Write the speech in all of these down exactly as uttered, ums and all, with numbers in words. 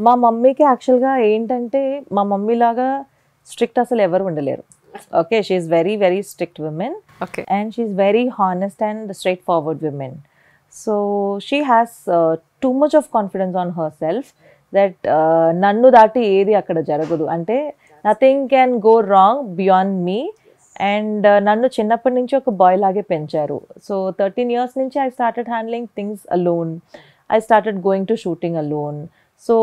మా మమ్మీకి యాక్చువల్గా ఏంటంటే మా మమ్మీ లాగా స్ట్రిక్ట్ అసలు ఎవరు ఉండలేరు. Okay, she's very very strict women. Okay. And she's very honest and straight forward women. So she has too much of confidence on her self that నన్ను దాటి ఏది అక్కడ జరగదు, అంటే nothing can go wrong beyond me. And నన్ను చిన్నప్పటి నుంచి ఒక బాయ్ లాగే పెంచారు. సో థర్టీన్ ఇయర్స్ నుంచి I started handling things alone. I started going to shooting alone. So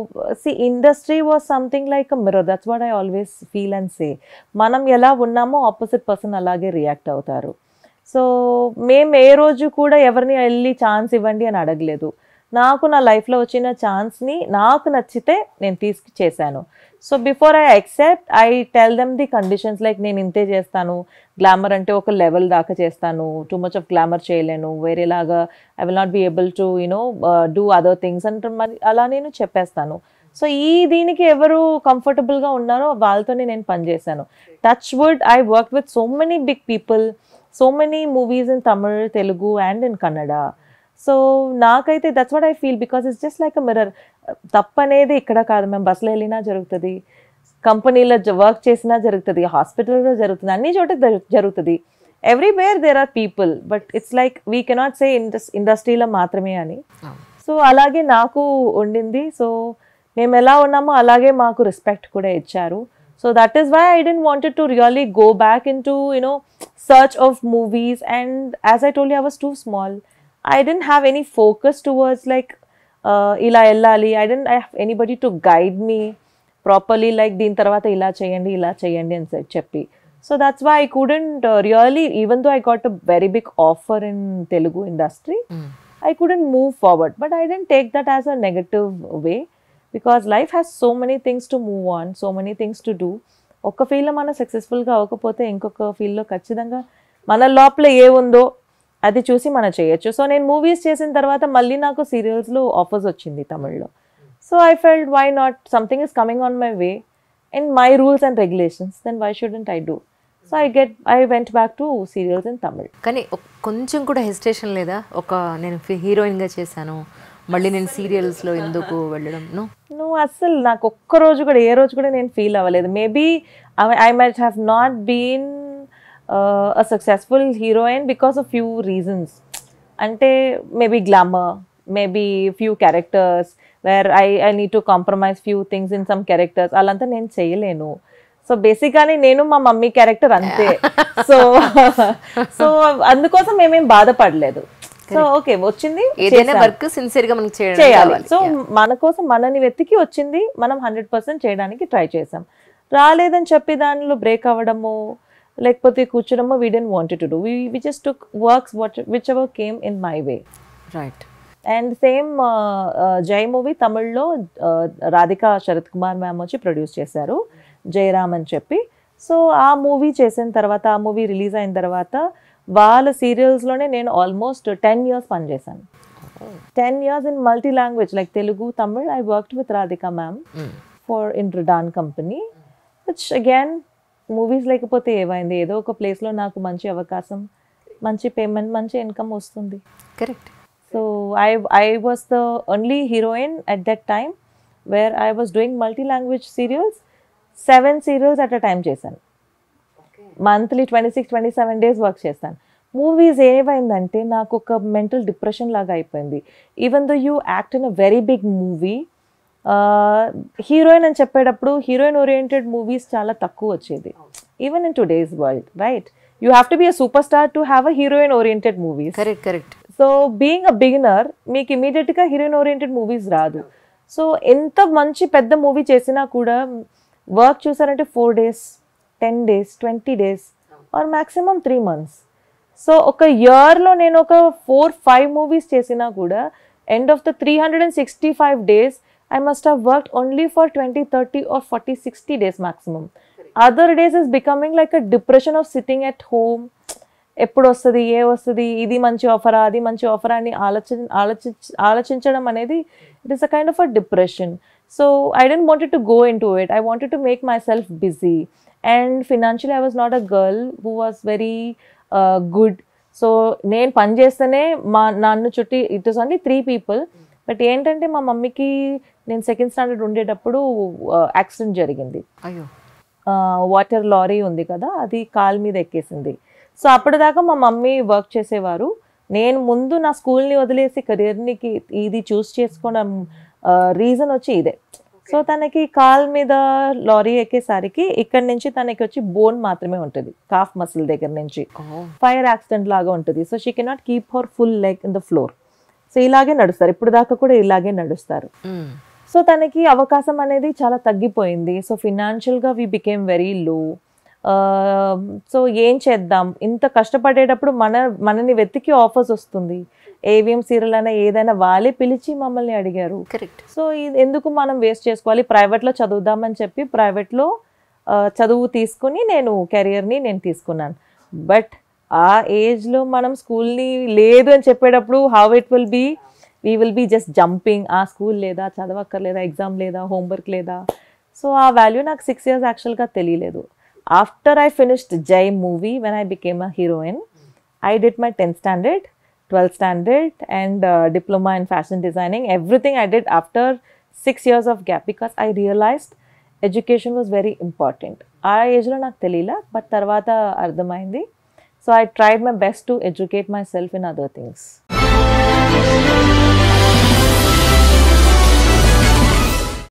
see industry was something like a mirror. That's what I always feel and say. మనం ఎలా ఉన్నామో ఆపోజిట్ పర్సన్ అలాగే react అవుతారు. So మేము ఏ రోజు కూడా ఎవరిని వెళ్ళి ఛాన్స్ ఇవ్వండి అని అడగలేదు. నాకు నా లైఫ్లో వచ్చిన ఛాన్స్ని నాకు నచ్చితే నేను తీసుకు చేశాను. So before I accept I tell them the conditions, like నేను ఇంతే చేస్తాను, గ్లామర్ అంటే ఒక లెవెల్ దాకా చేస్తాను, టూ మచ్ ఆఫ్ గ్లామర్ చేయలేను, వేరేలాగా I will not be able to you know do other things అంటే మరి అలా నేను చెప్పేస్తాను. సో ఈ దీనికి ఎవరు కంఫర్టబుల్గా ఉన్నారో వాళ్ళతోనే నేను పనిచేశాను. Touch wood I work with so many big people, so many movies in Tamil, Telugu and in Kannada. So నాకైతే that's what I feel, because it's just like a mirror. తప్పనేది ఇక్కడ కాదు, మేము బస్సులో వెళ్ళినా జరుగుతుంది, కంపెనీలో వర్క్ చేసినా జరుగుతుంది, హాస్పిటల్లో జరుగుతుంది, అన్ని చోట జరుగుతుంది. Everywhere there are people, but it's like we cannot say ఇండస్ ఇండస్ట్రీలో మాత్రమే అని. సో అలాగే నాకు ఉండింది. సో మేము ఎలా ఉన్నామో అలాగే మాకు రెస్పెక్ట్ కూడా ఇచ్చారు. So that is why I didn't wanted to really go back into, you know, search of movies. And as I told you, I was too small. I didn't have any focus towards like uh, ila ellali. I didn't have anybody to guide me properly, like din tarvata ila cheyandi ila cheyandi and said cheppi. So that's why I couldn't uh, really, even though I got a very big offer in Telugu industry, mm. I couldn't move forward. But I didn't take that as a negative way, because life has so many things to move on, so many things to do. ఒక ఫీల్డ్లో మనం సక్సెస్ఫుల్గా అవ్వకపోతే ఇంకొక ఫీల్డ్లో ఖచ్చితంగా మన లోపల ఏ ఉందో అది చూసి మనం చేయొచ్చు. సో నేను మూవీస్ చేసిన తర్వాత మళ్ళీ నాకు సీరియల్స్లో ఆఫర్స్ వచ్చింది తమిళ్లో. So I felt why not, something is coming on my way in my rules and regulations, then why shouldn't I do. So I get I went back to serials in Tamil. కానీ కొంచెం కూడా hesitation లేదా, ఒక నేను హీరోయిన్గా చేశాను మళ్ళీ నేను సీరియల్స్లో ఎందుకు వెళ్ళడం? నువ్వు అస్సలు నాకు ఒక్క రోజు కూడా ఏ రోజు కూడా నేను ఫీల్ అవ్వలేదు. Maybe I might have not been a successful heroine because of few reasons. అంటే maybe glamour, maybe few characters where I I need to compromise few things in some characters, అలాంతా నేను చేయలేను. సో బేసిక్గానే నేను మా mummy character అంతే. So so అందుకోసం మేమేం బాధపడలేదు. సో ఓకే వచ్చింది, ఏదైనా వర్క్ సిన్సియర్ గా మనకి చేయాలి. సో మన కోసం మనని వెతికి వచ్చింది, మనం హండ్రెడ్ పర్సెంట్ చేయడానికి ట్రై చేసాం. రాలేదని చెప్పి దానిలో బ్రేక్ అవ్వడము లేకపోతే కూర్చోడమో we didn't wanted to do. We we just took works what whichever came in my way. Right. And same Jai movie తమిళ్లో రాధికా శరత్ కుమార్ మ్యామ్ వచ్చి ప్రొడ్యూస్ చేశారు, జయరామ్ అని చెప్పి. సో ఆ మూవీ చేసిన తర్వాత, ఆ మూవీ రిలీజ్ అయిన తర్వాత వాళ్ళ సీరియల్స్లోనే నేను ఆల్మోస్ట్ టెన్ ఇయర్స్ పనిచేశాను. Ten years in multi language like Telugu, Tamil. I worked with Radhika ma'am for in Radaan company, which again movies లేకపోతే ఏమైంది, ఏదో ఒక ప్లేస్లో నాకు మంచి అవకాశం, మంచి పేమెంట్, మంచి ఇన్కమ్ వస్తుంది. Correct. So I I was the only heroine at that time where I was doing multi language serials. Seven serials at a time చేశాను. Monthly twenty six twenty seven days work చేస్తాను. Movies ఏమైందంటే నాకు ఒక mental depression లాగా అయిపోయింది. Even though you act in a very big movie, heroine అని చెప్పేటప్పుడు heroine oriented movies చాలా తక్కువ వచ్చేది, even in today's world, right? You have to be a super star to have a heroine oriented movies. Correct correct. So being a beginner మీకు ఇమీడియట్గా heroine oriented movies రాదు. సో ఎంత మంచి పెద్ద మూవీ చేసినా కూడా వర్క్ చూసారంటే four days ten days twenty days or maximum three months. So ఒక ఇయర్లో నేను ఒక ఫోర్ ఫైవ్ మూవీస్ చేసినా కూడా end of the three hundred and sixty five days I must have worked only for twenty thirty or forty sixty days maximum. Other days is becoming like a depression of sitting at home. ఎప్పుడు వస్తుంది, ఏ వస్తుంది, ఇది మంచి ఆఫరా, అది మంచి ఆఫరా అని ఆలోచి ఆలోచి ఆలోచించడం అనేది it is a kind of a depression. So I don't wanted to go in to it. I wanted to make my self busy. And financially I was not a girl who was very uh, good. So నేను పని చేస్తేనే మా నన్ను చుట్టి, it was only three people, but ఏంటంటే మా మమ్మీకి నేను సెకండ్ స్టాండర్డ్ ఉండేటప్పుడు యాక్సిడెంట్ జరిగింది. అయ్యో. వాటర్ లారీ ఉంది కదా, అది కాలు మీద ఎక్కేసింది. సో అప్పటిదాకా మా మమ్మీ వర్క్ చేసేవారు. నేను ముందు నా స్కూల్ని వదిలేసి కెరియర్నికి ఇది చూస్ చేసుకోవడం రీజన్ వచ్చి ఇదే. సో తనకి కాల్ మీద లారీ ఎక్కేసరికి ఇక్కడ నుంచి తనకి వచ్చి బోన్ మాత్రమే ఉంటుంది, కాఫ్ మసిల్ దగ్గర నుంచి. ఫైర్ యాక్సిడెంట్ లాగా ఉంటుంది. So she cannot keep her full leg in the floor. So ఇలాగే నడుస్తారు, ఇప్పుడు దాకా కూడా ఇలాగే నడుస్తారు. సో తనకి అవకాశం అనేది చాలా తగ్గిపోయింది. సో ఫినాన్షియల్గా we became very low. So ఏం చేద్దాం, ఇంత కష్టపడేటప్పుడు మన మనని వెతికి ఆఫర్స్ వస్తుంది. ఏవిఎం సీరియల్ అయినా ఏదైనా వాళ్ళే పిలిచి మమ్మల్ని అడిగారు. కరెక్ట్. సో ఇది ఎందుకు మనం వేస్ట్ చేసుకోవాలి, ప్రైవేట్లో చదువుదామని చెప్పి ప్రైవేట్లో చదువు తీసుకుని నేను కెరియర్ని నేను తీసుకున్నాను. బట్ ఆ ఏజ్లో మనం స్కూల్ని లేదు అని చెప్పేటప్పుడు how it will be, we will be just jumping. ఆ స్కూల్ లేదా, చదవక్కర్లేదా, ఎగ్జామ్ లేదా, హోంవర్క్ లేదా. సో ఆ వాల్యూ నాకు సిక్స్ ఇయర్స్ యాక్చువల్గా తెలియలేదు. After I finished Jai movie, when I became a heroine, I did my tenth standard, twelfth standard and uh, diploma in fashion designing. Everything I did after six years of gap because I realized education was very important. ఆ ఏజ్లో నాకు తెలియలా, but తర్వాత అర్థమైంది. So I tried my best to educate myself in other things.